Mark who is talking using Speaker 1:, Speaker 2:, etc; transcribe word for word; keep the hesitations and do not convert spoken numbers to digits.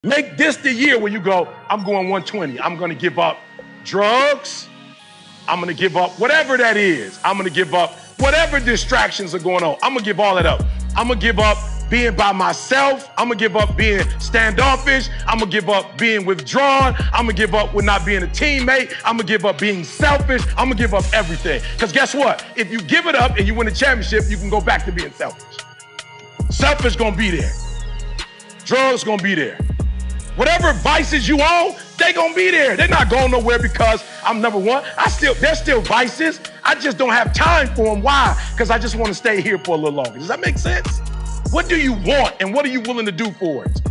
Speaker 1: Make this the year where you go, I'm going one twenty. I'm going to give up drugs. I'm going to give up whatever that is. I'm going to give up whatever distractions are going on. I'm going to give all that up. I'm going to give up being by myself. I'm going to give up being standoffish. I'm going to give up being withdrawn. I'm going to give up with not being a teammate. I'm going to give up being selfish. I'm going to give up everything. Because guess what? If you give it up and you win a championship, you can go back to being selfish. Selfish going to be there. Drugs going to be there. Whatever vices you own, they gonna be there. They're not going nowhere because I'm number one. I still, they're still vices. I just don't have time for them. Why? Because I just want to stay here for a little longer. Does that make sense? What do you want and what are you willing to do for it?